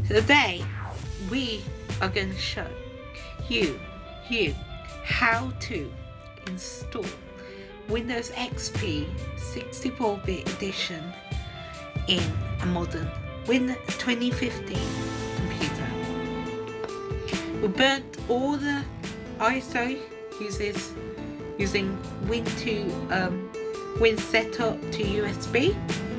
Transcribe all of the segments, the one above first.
Today we are going to show you how to install Windows XP 64-bit edition in a modern Windows 2015 computer. We burnt all the ISO using Win setup to USB,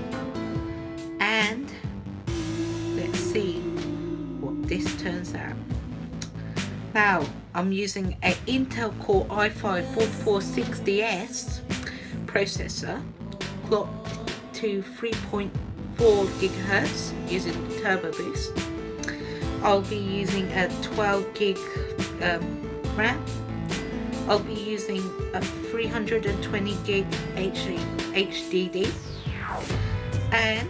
and let's see what this turns out. Now I'm using an Intel Core i5-4460S processor clocked to 3.4 GHz using Turbo Boost. I'll be using a 12 gig RAM. I'll be using a 320 gig HDD and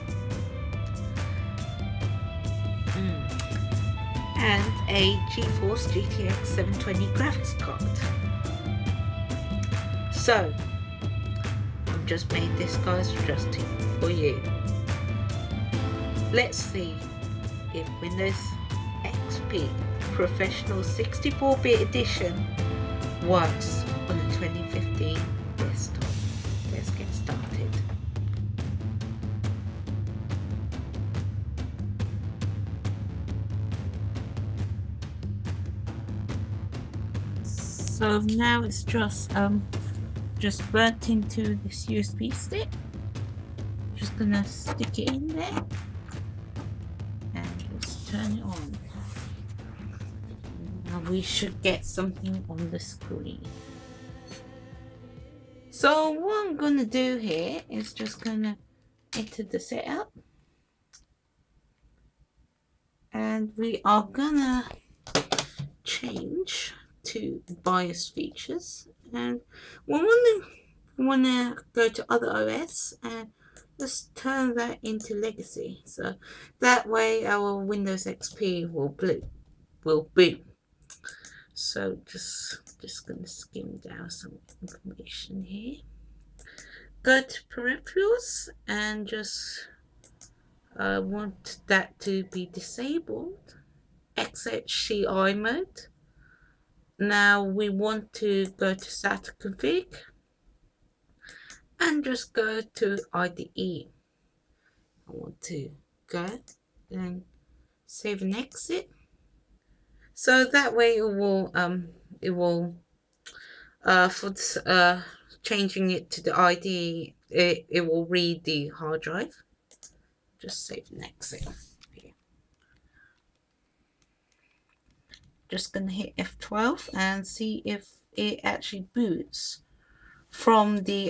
a GeForce GTX 720 graphics card. So I've just made this guys just for you. Let's see if Windows XP Professional 64-bit edition works on the 2015 desktop. Let's get started. So now it's just burnt into this USB stick. Just gonna stick it in there and just turn it on. Now we should get something on the screen. So what I'm gonna do here is just gonna enter the setup, and we are gonna change to BIOS features, and we wanna go to other OS and just turn that into legacy, so that way our Windows XP will boot. So just gonna skim down some information here. Go to peripherals and just want that to be disabled. XHCI mode. Now we want to go to SATA config and just go to IDE. I want to go and save and exit. So that way it will for changing it to the IDE, it will read the hard drive. Just save and exit. Just gonna hit F12 and see if it actually boots from the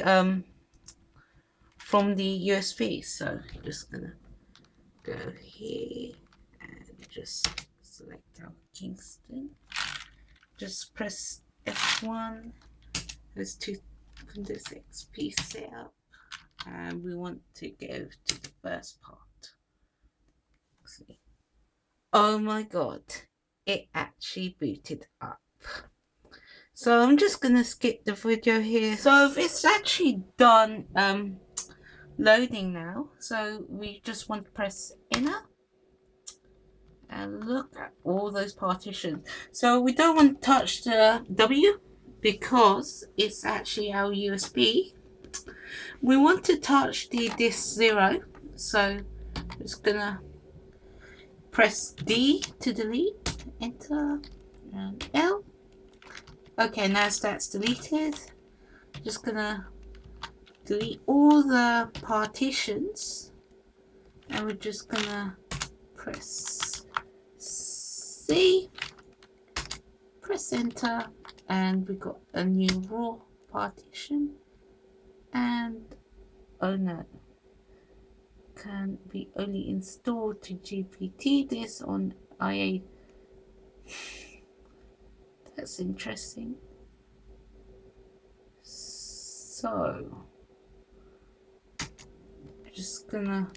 USB. So just gonna go here and just select our Kingston. Just press F1. There's two Windows XP setup, and we want to go to the first part. Let's see. Oh my god, it actually booted up. So I'm just gonna skip the video here. So it's actually done loading now. So we just want to press enter and look at all those partitions. So we don't want to touch the W because it's actually our USB. We want to touch the disk 0. So just gonna press D to delete, enter, and L. Okay, now that's deleted. Just gonna delete all the partitions, and we're just gonna press C, press enter, and we got a new raw partition. And oh no, can be only installed to GPT this on IA. That's interesting. So I'm just gonna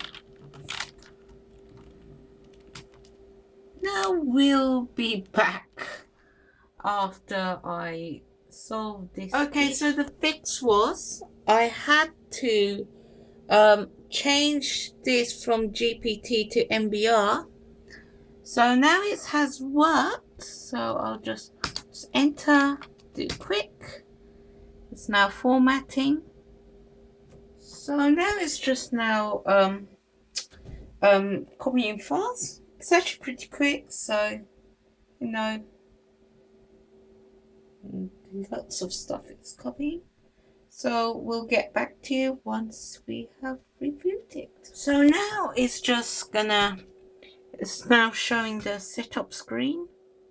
now we'll be back after I solve this. Okay, so the fix was I had to change this from GPT to MBR So now it has worked. So I'll just enter, do quick. It's now formatting. So now it's just now copying files. It's actually pretty quick, so you know, lots of stuff it's copying. So we'll get back to you once we have reviewed it. So now it's just gonna, it's now showing the setup screen.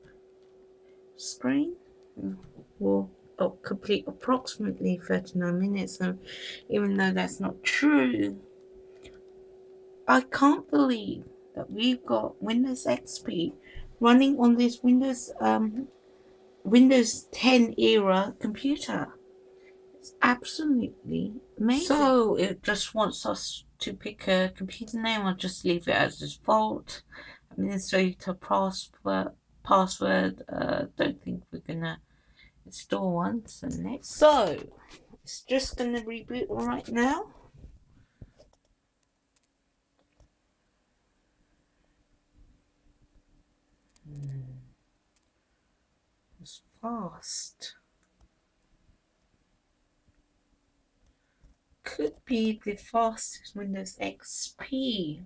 Will complete approximately 39 minutes. So even though that's not true, I can't believe that we've got Windows XP running on this Windows 10 era computer. It's absolutely amazing. So it just wants us to pick a computer name. I'll just leave it as default. Administrator password. Don't think we're gonna install one. So next. So it's just gonna reboot right now. It's fast. Could be the fastest Windows XP.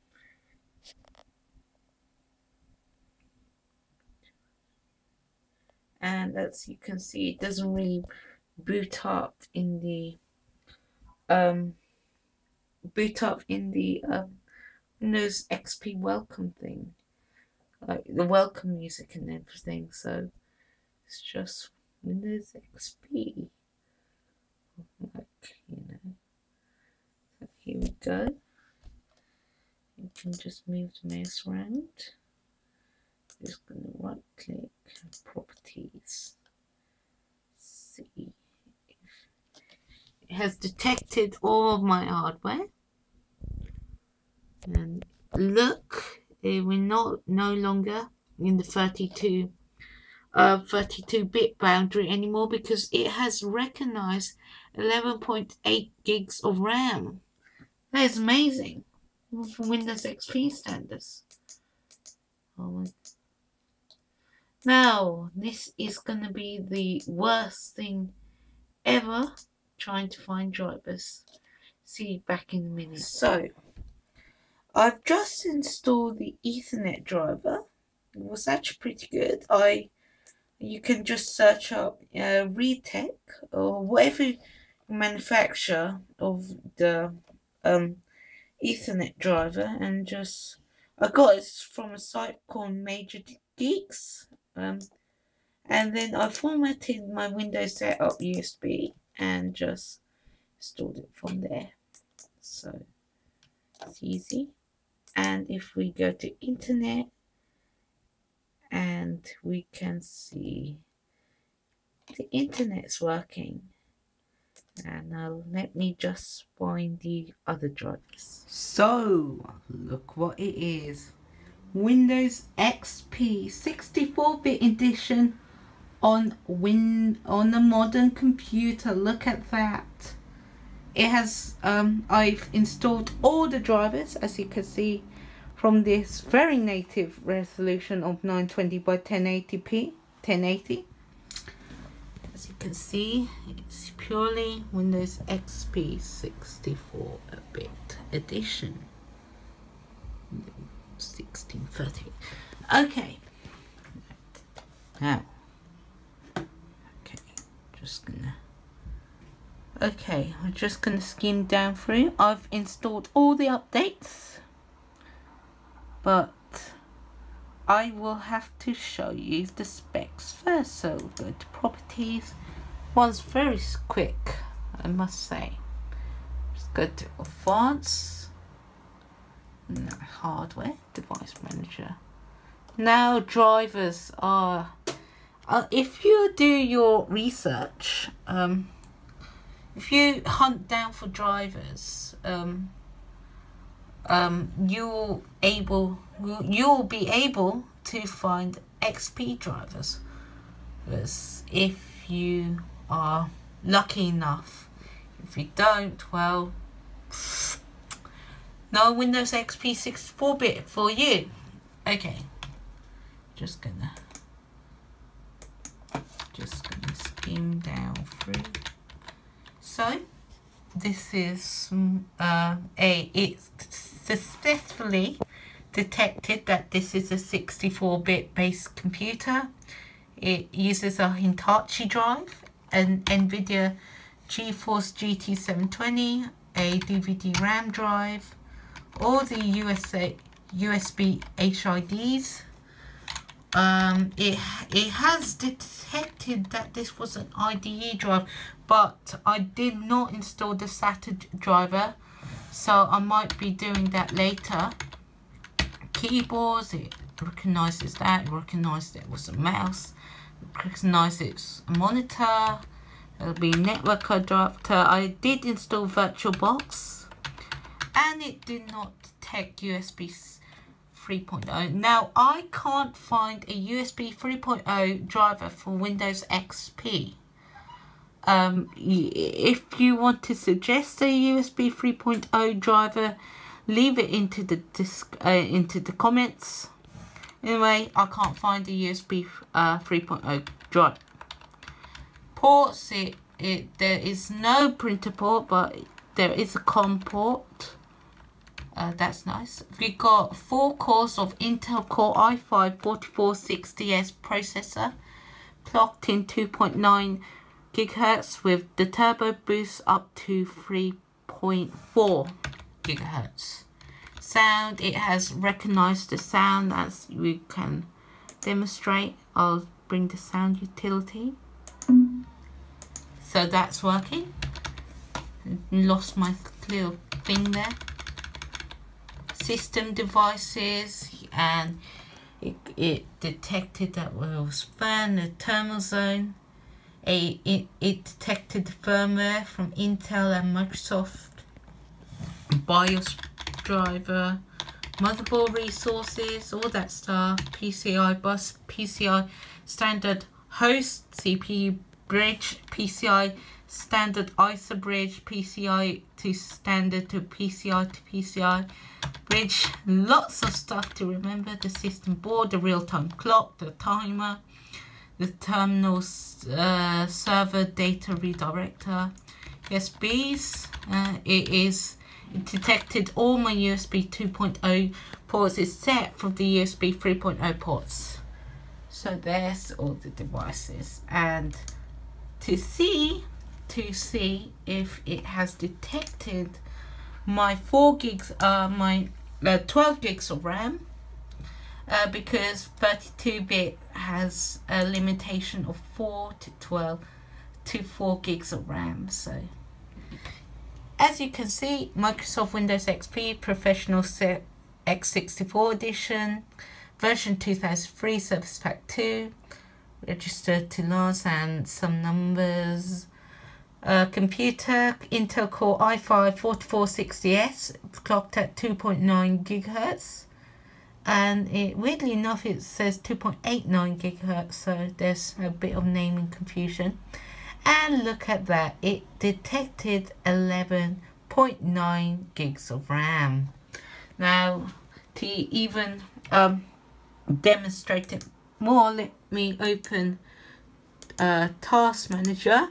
And as you can see, it doesn't really boot up in the Windows XP welcome thing, like the welcome music and everything. So it's just Windows XP. Like, you know. So here we go. You can just move the mouse around. Just gonna right click properties. See if it has detected all of my hardware. And look, we're no longer in the 32-bit boundary anymore, because it has recognized 11.8 gigs of RAM. That is amazing for Windows XP standards. Oh my. Now, this is going to be the worst thing ever, trying to find drivers. See you back in a minute. So, I've just installed the Ethernet driver. It was actually pretty good. You can just search up Readtech or whatever manufacturer of the Ethernet driver, and just I got it from a site called Major Geeks. And then I formatted my Windows setup USB and just installed it from there. So it's easy. And if we go to internet, and we can see the internet's working. And now let me just find the other drivers. So look what it is. Windows XP 64-bit edition on a modern computer. Look at that. It has I've installed all the drivers, as you can see, from this very native resolution of 920 by 1080. As you can see, it's purely Windows XP 64-bit edition. 1630. Okay. Now. Okay, we're just gonna skim down through. I've installed all the updates, but I will have to show you the specs first. So we'll go to properties. Was very quick, I must say. Just go to advanced. No, hardware, device manager. Now drivers are, if you do your research, if you hunt down for drivers, you'll be able to find XP drivers. Because if you are lucky enough, if you don't, well, no Windows XP 64-bit for you. Okay, just gonna skim down through. So this is it successfully detected that this is a 64-bit based computer. It uses a Hitachi drive, an NVIDIA GeForce GT 720, a DVD RAM drive, all the USB HIDs. It has detected that this was an IDE drive, but I did not install the SATA driver, so I might be doing that later. Keyboards, it recognizes that, it recognized it was a mouse, it recognized it's a monitor. It'll be network adapter. I did install VirtualBox, and it did not detect USB 3.0. Now I can't find a USB 3.0 driver for Windows XP. If you want to suggest a USB 3.0 driver, leave it into the comments. Anyway, I can't find a USB 3.0 drive. Ports, there is no printer port, but there is a COM port. That's nice. We got 4 cores of Intel Core i5-4460S processor, clocked in 2.9 GHz with the turbo boost up to 3.4 GHz. Sound, it has recognized the sound as we can demonstrate. I'll bring the sound utility. So that's working. Lost my little thing there. System devices, and it detected that it was fan, the terminal zone. It detected the firmware from Intel and Microsoft, BIOS driver, motherboard resources, all that stuff, PCI bus, PCI standard host, CPU bridge, PCI standard ISA bridge, PCI to standard to PCI bridge. Lots of stuff to remember. The system board, the real-time clock, the timer, the terminal server data redirector, USBs. It detected all my USB 2.0 ports except for the USB 3.0 ports. So there's all the devices, and to see if it has detected my 4 gigs, my 12 gigs of RAM, because 32-bit has a limitation of 4 to 4 gigs of RAM. So as you can see, Microsoft Windows XP Professional Set x64 edition, version 2003, Service Pack 2, registered to LAS and some numbers. Computer, Intel Core i5-4460S, clocked at 2.9 GHz, and weirdly enough it says 2.89 GHz, so there's a bit of naming confusion. And look at that, it detected 11.9 gigs of RAM. Now, to even demonstrate it more, let me open Task Manager.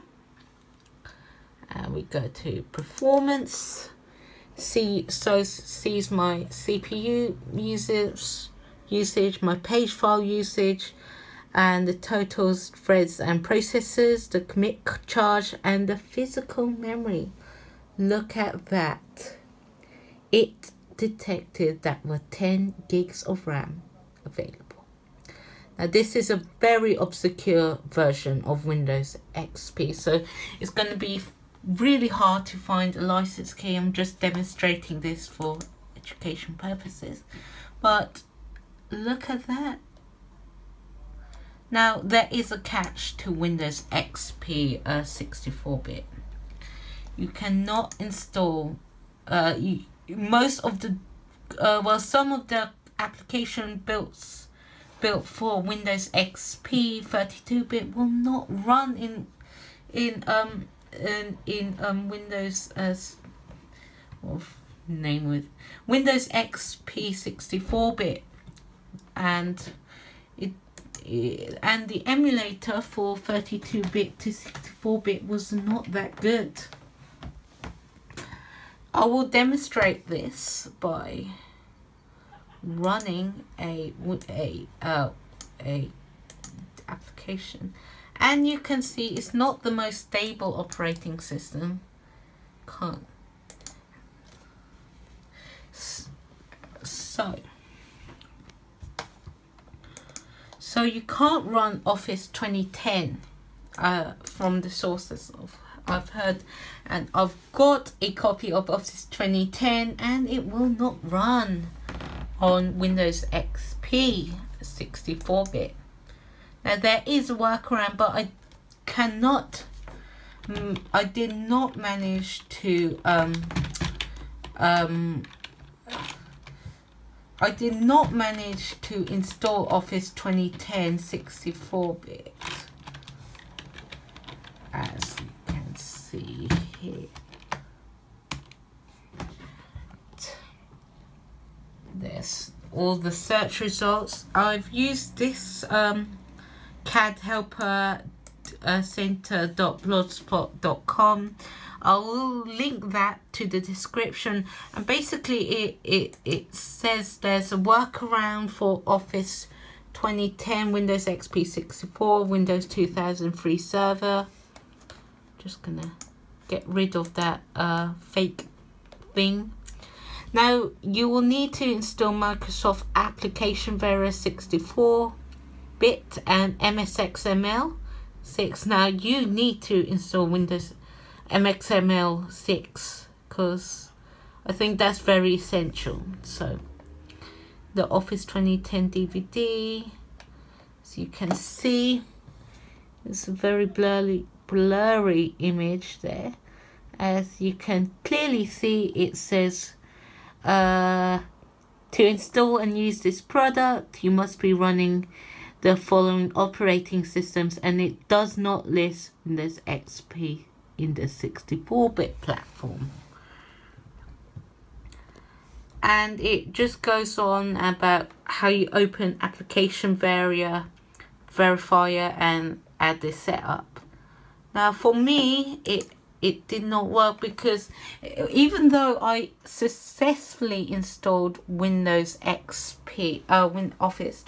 We go to performance, sees my CPU usage, my page file usage, and the totals, threads and processors, the commit charge, and the physical memory. Look at that. It detected that were 10 gigs of RAM available. Now this is a very obscure version of Windows XP, so it's going to be really hard to find a license key. I'm just demonstrating this for education purposes, but look at that. Now there is a catch to Windows XP 64-bit. You cannot install most of the some of the application built for Windows XP 32-bit will not run in Windows Windows XP 64-bit, and and the emulator for 32-bit to 64-bit was not that good. I will demonstrate this by running a application, and you can see it's not the most stable operating system. So you can't run Office 2010 from the sources I've heard, and I've got a copy of Office 2010 and it will not run on Windows XP 64-bit. Now there is a workaround, but I did not manage to install Office 2010 64-bit, as you can see here. There's all the search results. I've used this CAD helper center.blogspot.com. I will link that to the description, and basically it says there's a workaround for Office 2010, Windows XP 64, Windows 2000 free server. Just gonna get rid of that fake thing. Now you will need to install Microsoft Application Variant 64-bit and MSXML 6. Now you need to install Windows MXML 6 because I think that's very essential. So the Office 2010 DVD, as you can see, it's a very blurry image there. As you can clearly see, it says to install and use this product you must be running the following operating systems, and it does not list Windows XP in the 64-bit platform. And it just goes on about how you open application verifier and add the setup. Now for me it did not work, because even though I successfully installed Windows XP, Office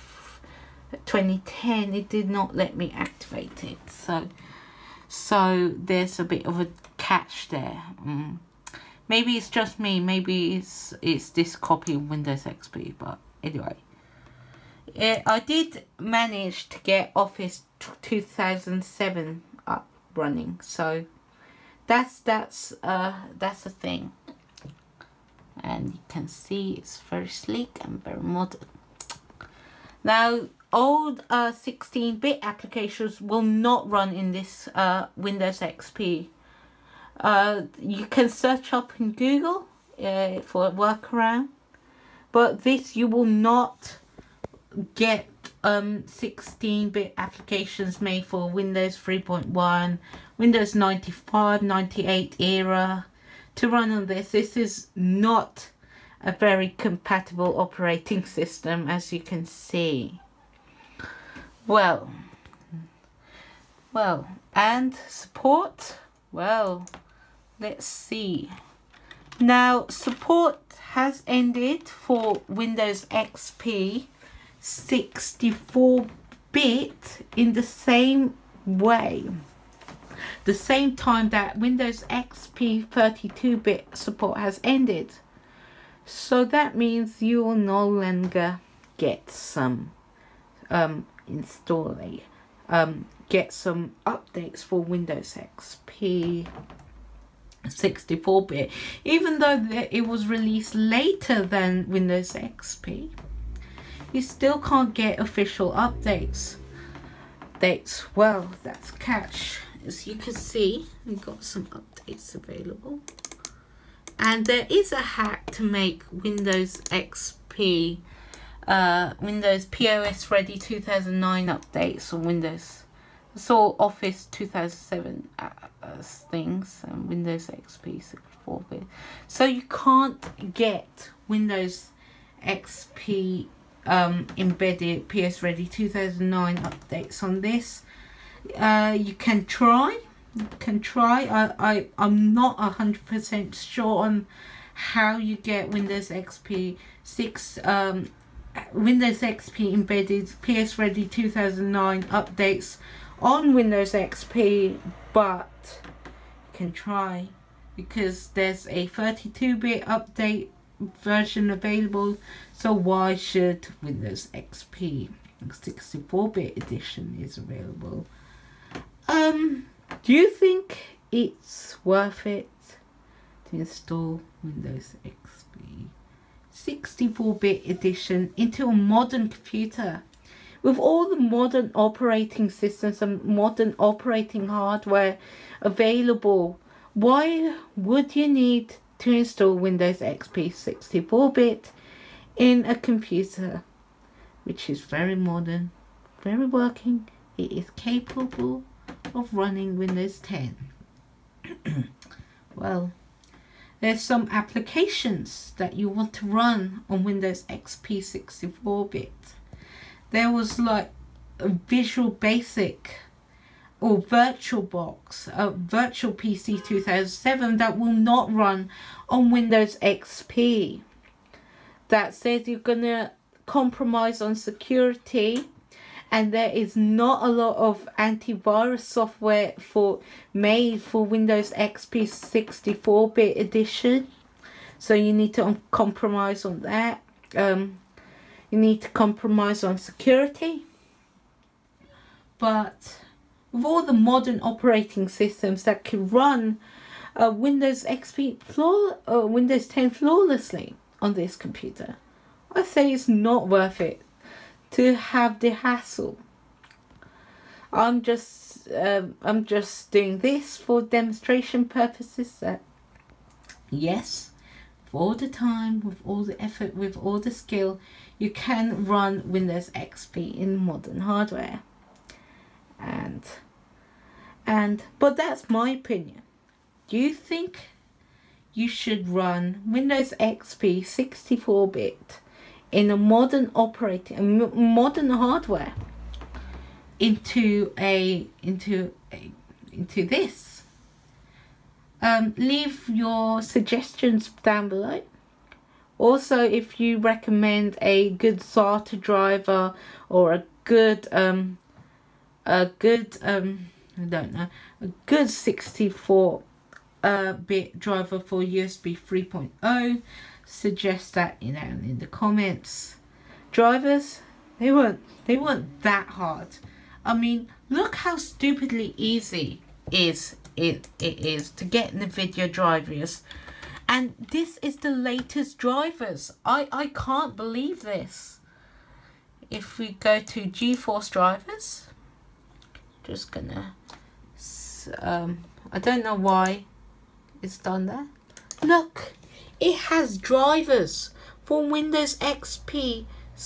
2010, it did not let me activate it. So there's a bit of a catch there. Maybe it's just me. Maybe it's this copy of Windows XP. But anyway, I did manage to get Office 2007 up running. So that's a thing. And you can see it's very sleek and very modern. Now, old 16-bit applications will not run in this Windows XP. You can search up in Google for a workaround, but this you will not get 16-bit applications made for Windows 3.1, Windows 95, 98 era to run on this. This is not a very compatible operating system, as you can see. Well, and support, well, let's see. Now support has ended for Windows XP 64-bit in the same way, the same time that Windows XP 32-bit support has ended. So that means you will no longer get some get some updates for Windows XP 64-bit, even though it was released later than Windows XP. You still can't get official updates. Well, that's catch. As you can see, we've got some updates available. And there is a hack to make Windows XP, Windows POS Ready 2009 updates on Windows. It's all Office 2007 things and Windows XP 64-bit. So you can't get Windows XP embedded PS Ready 2009 updates on this. You can try. I'm not 100% sure on how you get Windows XP 6 Windows XP embedded PS Ready 2009 updates on Windows XP, but you can try, because there's a 32-bit update version available, so why should Windows XP 64-bit edition is available? Do you think it's worth it to install Windows XP 64-bit edition into a modern computer with all the modern operating systems and modern operating hardware available? Why would you need to install Windows XP 64-bit in a computer which is very modern, very working? It is capable of running Windows 10. Well, there's some applications that you want to run on Windows XP 64-bit. There was like a Visual Basic or VirtualBox, a Virtual PC 2007 that will not run on Windows XP. That says you're gonna compromise on security, and there is not a lot of antivirus software made for Windows XP 64-bit edition, so you need to compromise on that. You need to compromise on security, but with all the modern operating systems that can run Windows XP Windows 10 flawlessly on this computer, I say it's not worth it to have the hassle. I'm just doing this for demonstration purposes, that yes, with all the time, with all the effort, with all the skill, you can run Windows XP in modern hardware. But that's my opinion. Do you think you should run Windows XP 64-bit in a modern modern hardware into this? Leave your suggestions down below. Also, if you recommend a good SATA driver or a good 64-bit driver for USB 3.0, suggest that in the comments. Drivers, they weren't that hard. I mean, look how stupidly easy it is to get NVIDIA drivers, and this is the latest drivers. I can't believe this. If we go to GeForce drivers, just gonna I don't know why it's done that. Look, it has drivers for Windows XP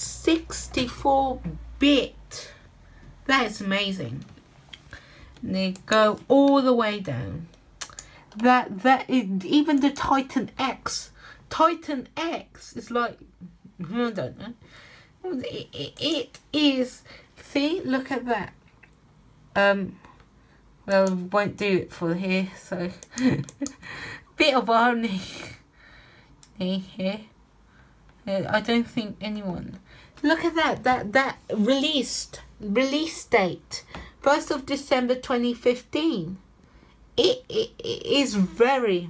64-bit. That is amazing. And they go all the way down. Even the Titan X is like, I don't know. It is. See, look at that. Well, won't do it for here, so bit of irony here. I don't think anyone. Look at that release date, 1st of December 2015. It is very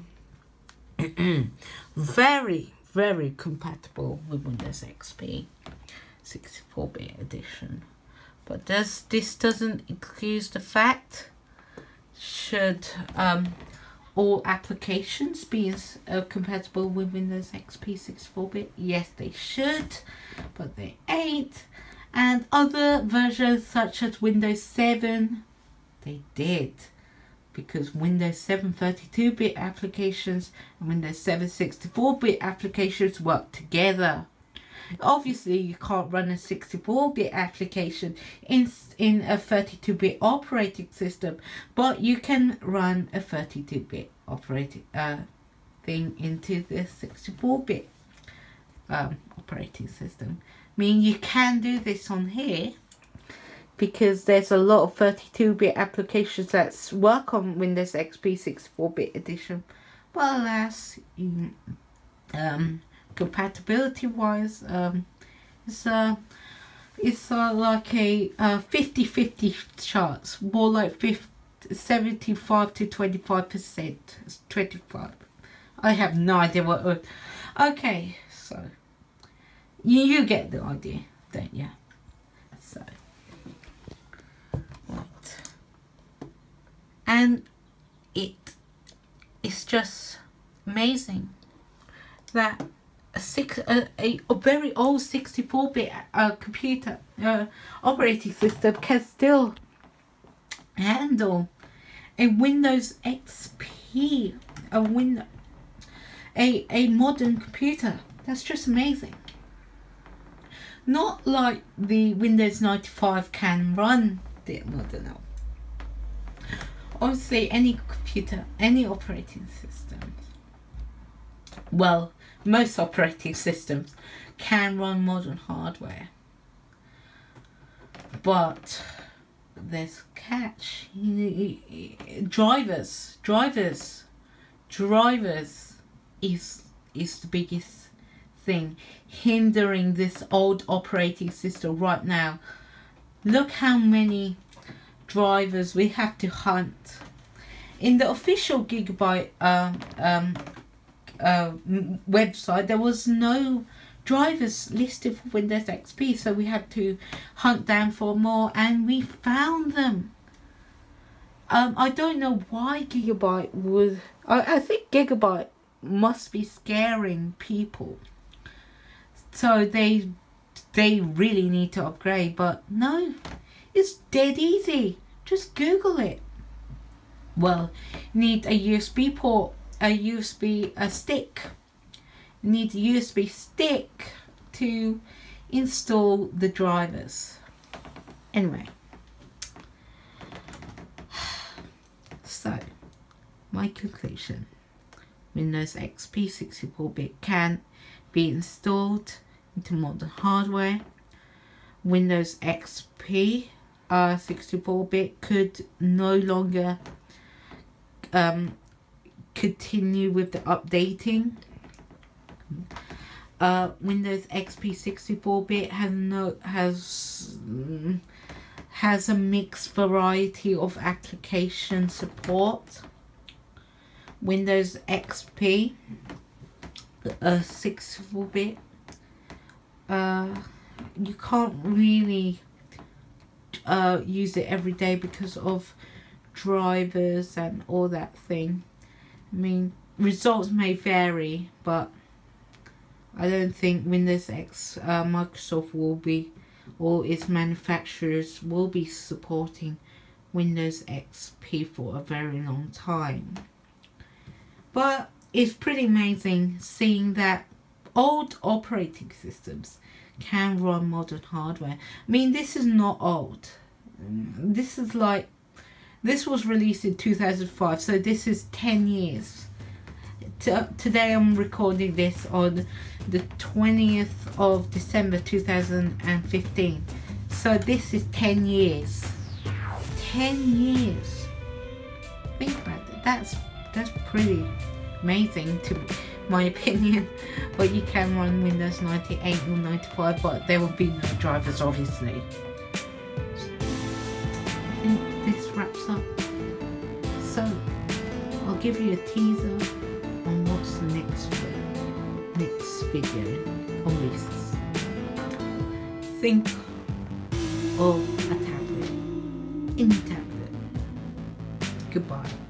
very compatible with Windows XP 64-bit edition. But this doesn't excuse the fact, should all applications be compatible with Windows XP 64-bit? Yes, they should, but they ain't. And other versions such as Windows 7, they did, because Windows 7 32-bit applications and Windows 7 64-bit applications work together. Obviously, you can't run a 64-bit application in a 32-bit operating system, but you can run a 32-bit operating thing into the 64-bit operating system, mean, you can do this on here because there's a lot of 32-bit applications that work on Windows XP 64-bit edition. But alas, compatibility wise, it's like a 50-50 chance, more like 75 to 25%. 25. I have no idea what. Okay, so you get the idea, don't you? So right, and it's just amazing that a very old 64-bit computer operating system can still handle a Windows XP, a modern computer. That's just amazing. Not like the Windows 95 can run the modern. Obviously, any computer, any operating system, well, most operating systems can run modern hardware, but there's a catch. Drivers is the biggest thing hindering this old operating system right now. Look how many drivers we have to hunt. In the official Gigabyte website, there was no drivers listed for Windows XP, so we had to hunt down for more, and we found them. I don't know why Gigabyte would. I think Gigabyte must be scaring people, so they really need to upgrade. But no, it's dead easy. Just Google it. Well, you need a USB port, a stick. You need a USB stick to install the drivers. Anyway, so my conclusion: Windows XP 64-bit can be installed into modern hardware. Windows XP 64-bit could no longer continue with the updating. Windows XP 64-bit has a mixed variety of application support. Windows XP 64-bit, you can't really use it every day because of drivers and all that thing. I mean, results may vary, but I don't think Windows X Microsoft will be, or its manufacturers will be supporting Windows XP for a very long time. But it's pretty amazing seeing that old operating systems can run modern hardware. I mean, this is not old. This was released in 2005, so this is 10 years. Today I'm recording this on the 20th of December 2015. So this is 10 years. 10 years. Think about it. That's pretty amazing to my opinion. But you can run Windows 98 or 95, but there will be no drivers obviously. And this wraps up. So I'll give you a teaser on what's the next video on this. Think of a tablet. In tablet. Goodbye.